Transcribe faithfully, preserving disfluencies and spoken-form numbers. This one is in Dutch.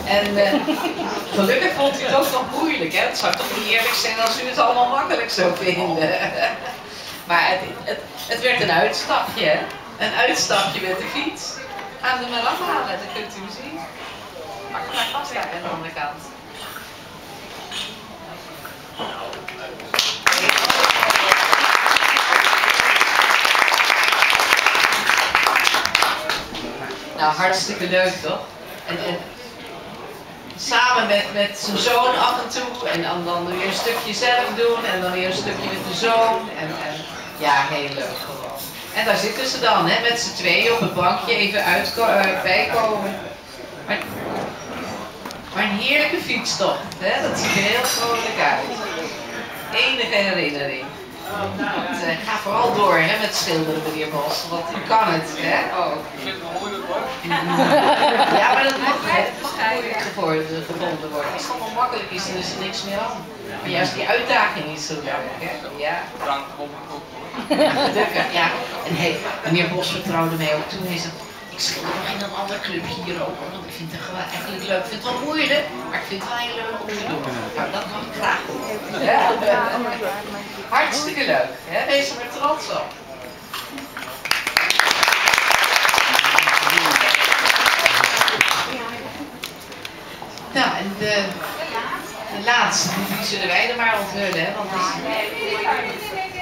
En uh, gelukkig vond u het ook nog moeilijk, hè? Het zou toch niet eerlijk zijn als u het allemaal makkelijk zou vinden. Maar het, het, het werd een uitstapje, hè? Een uitstapje met de fiets. Gaan we hem maar afhalen, dat kunt u zien. Pak hem maar vast daar aan de andere kant. Nou, hartstikke leuk toch? En, en samen met, met zijn zoon af en toe en dan, dan weer een stukje zelf doen en dan weer een stukje met de zoon. En, en ja, heel leuk gewoon. En daar zitten ze dan, hè, met z'n tweeën op het bankje even uit, uh, bijkomen. Maar, maar een heerlijke fietstocht, hè? Dat ziet er heel vrolijk uit. Enige herinnering. Want, uh, ga vooral door, hè, met schilderen, meneer Bos, want u kan het, hè? Oh. Ik vind het wel moeilijk hoor. Ja, maar dat mag, hè? Het mag moeilijk gevonden worden. Als het allemaal makkelijk is, dan is er niks meer aan. Maar juist die uitdaging is zo leuk, hè? Ja. Dank, kom op. Gelukkig, ja. En hey, meneer Bos vertrouwde mij ook toen. Hij zei, ik schilder nog in een ander clubje hier ook, want ik vind het gewoon eigenlijk leuk. Ik vind het wel moeilijk, maar ik vind het wel heel leuk om te doen. Nou, dat mag ik graag doen. Ja. Hartstikke leuk, hè? Wees er maar trots op. Nou, en de, de laatste, die zullen wij er maar onthullen, hè? Want die